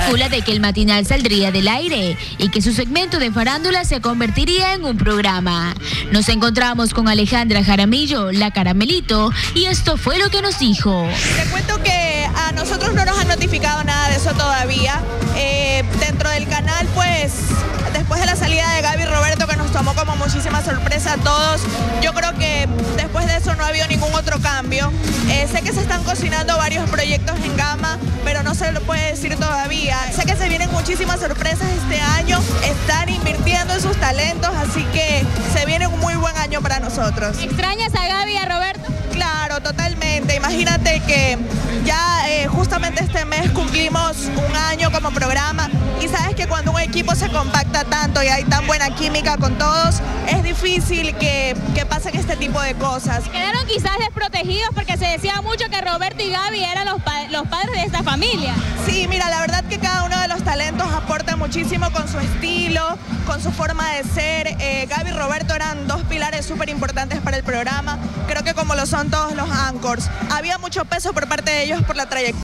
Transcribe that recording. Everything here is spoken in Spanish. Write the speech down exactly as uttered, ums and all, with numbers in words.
especula de que el matinal saldría del aire y que su segmento de farándula se convertiría en un programa. Nos encontramos con Alejandra Jaramillo, la Caramelito, y esto fue lo que nos dijo. Te cuento que a nosotros no nos han notificado nada de eso todavía. Eh, dentro del canal, pues, después de la salida de Gaby y Roberto, que nos tomó como muchísima sorpresa a todos, yo creo que después de eso no ha habido ningún otro cambio. Eh, sé que se están cocinando varios proyectos en Gama, pero no se lo puede decir todavía. Sé que se vienen muchísimas sorpresas este año, están invirtiendo en sus talentos, así que se viene un muy buen año para nosotros. ¿Extrañas a Gaby y a Roberto? Claro, totalmente. Imagínate que ya eh, justamente este mes cumplimos un año como programa y sabes que cuando un equipo se compacta tanto y hay tan buena química con todos, es difícil que, que pasen este tipo de cosas. Quedaron quizás desprotegidos porque se decía mucho que Roberto y Gaby eran los, pa los padres de esta familia. Sí, mira, la verdad que cada uno de los talentos aporta muchísimo con su estilo, con su forma de ser. Eh, Gaby y Roberto eran dos pilares súper importantes para el programa, creo que como lo son todos los anchors. Había mucho peso por parte de ellos por la trayectoria.